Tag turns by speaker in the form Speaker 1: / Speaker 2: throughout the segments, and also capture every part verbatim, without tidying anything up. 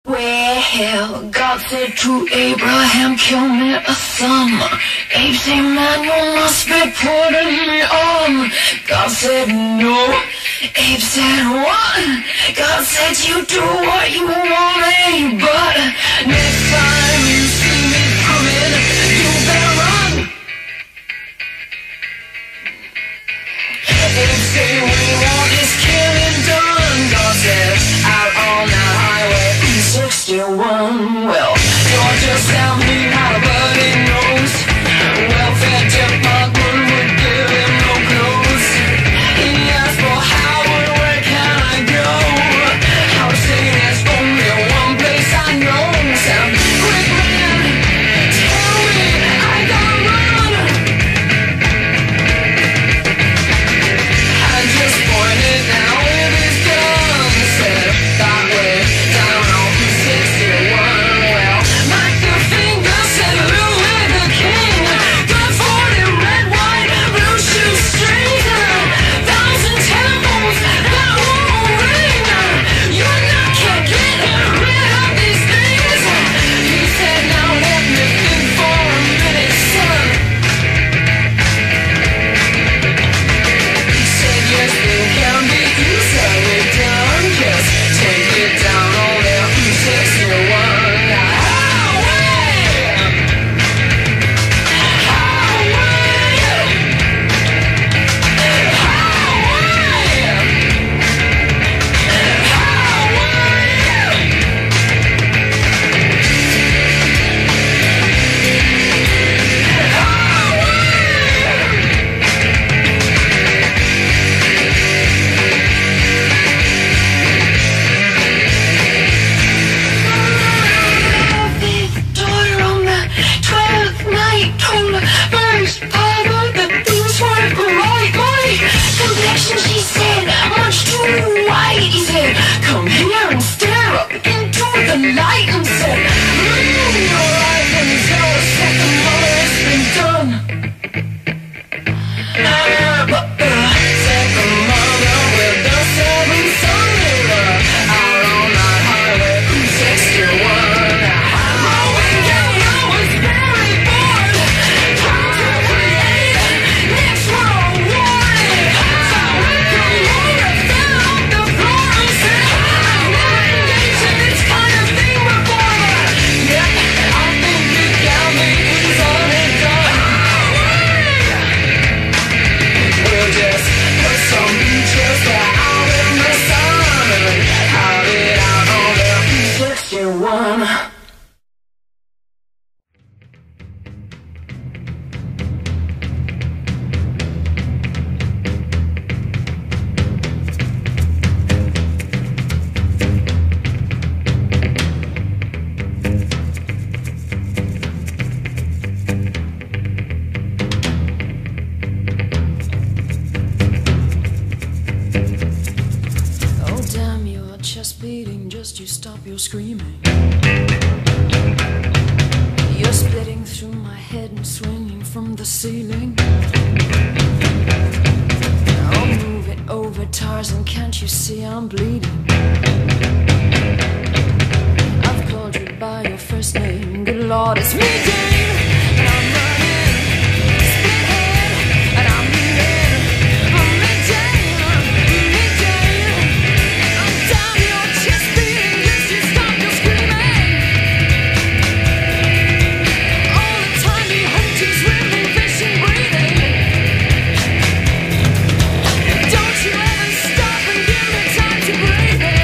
Speaker 1: Well, God said to Abraham, kill me a son. Abe said, man, you must be putting me on. God said, no. Abe said, what? God said, you do what you want, Abe. But next time you see me coming, you better run. Abe said, we want this killing done. God said, out on that highway sixty-one. Well, you're just down me, not a bloody nose. Welfare department would give him no clothes. He asked for how and where can I go. I was saying there's only one place I know. Sound quick, man, tell me I gotta run. I just pointed down with his gun, said that way down on sixty-one. Well, Mike the Finger said Louis the King, got forty red, white, blue shoe string, thousand telephones that won't ring. You and I can't get rid of these things. He said, now let me think for a minute, son. He said, yes, it can be easily done. Just take it down on that sixty-one highway. Victoria on the twelfth night told her first father that things weren't right. My complexion, she said, much too white. He said, come here and stare up into the light, and said, mmm, you're right, and your second mother has been done. Ah, but the second mother with the seven sons, they were out on that highway sixty-one. Oh damn, your chest beating, just you stop your screaming. You're splitting through my head and swinging from the ceiling. I'll move it over, Tarzan, can't you see I'm bleeding? I've called you by your first name, good Lord, it's me, Dane. And I'm running, split head, and I'm bleeding. I'm me, Dane, me, Dane. I'm down, your chest beating, just you stop your screaming. All the time you hunting, swimming, fishing, breathing. Don't you ever stop and give me time to breathe in.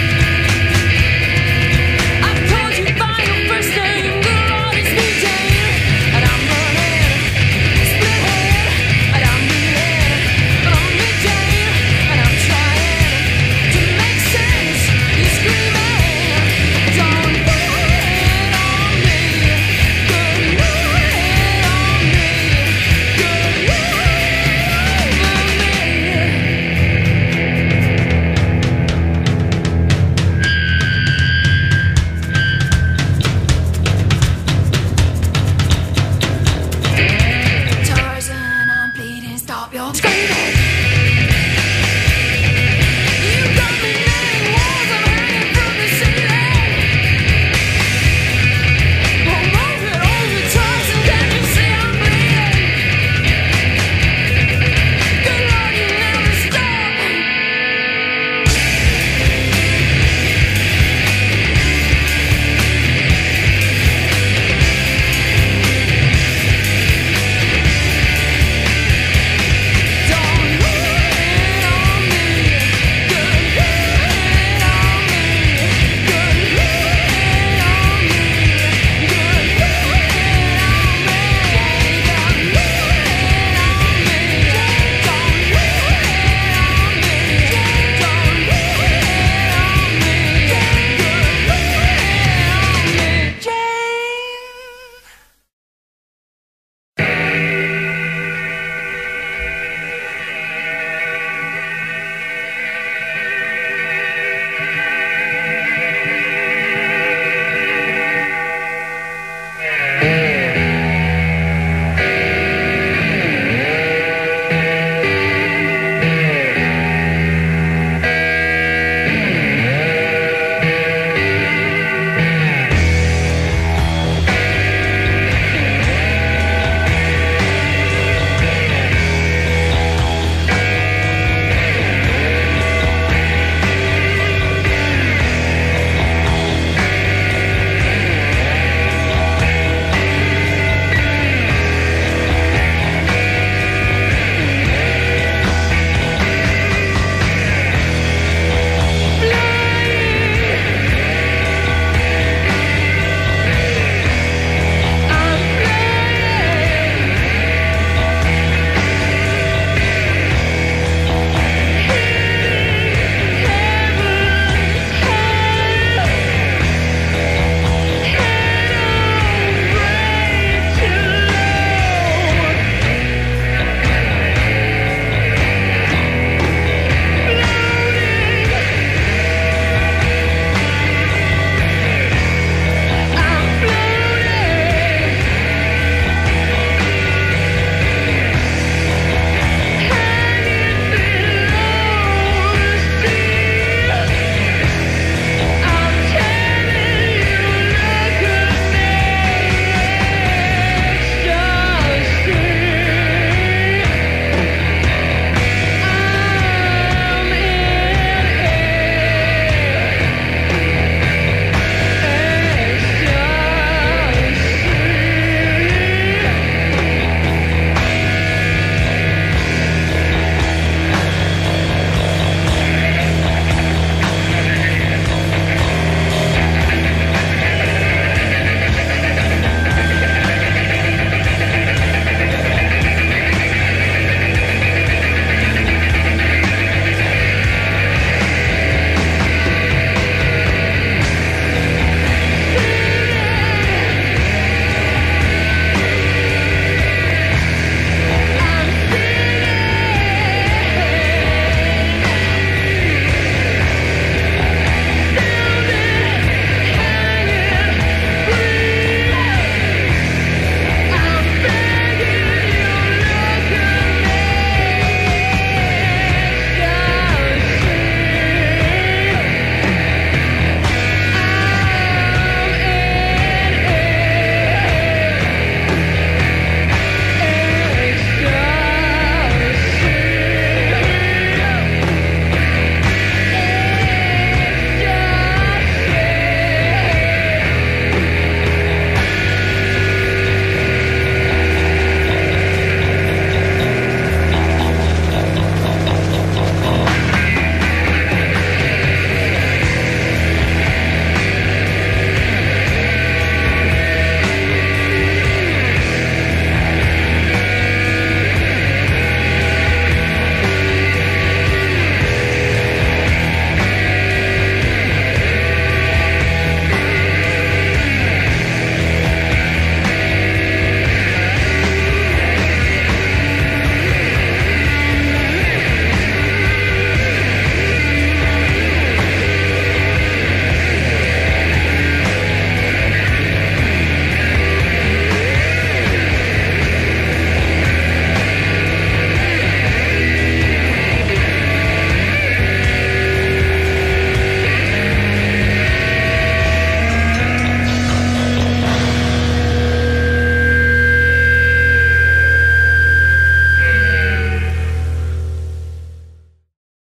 Speaker 1: I've called you by your first name, good Lord, it's me, Dane. And I'm running, split head, and I'm bleeding. But I'm me, Dane, and I'm trying to make sense. You're screaming, don't put it on me. Good Lord, on me. Good Lord, over me. Tarzan, I'm bleeding, stop your screaming.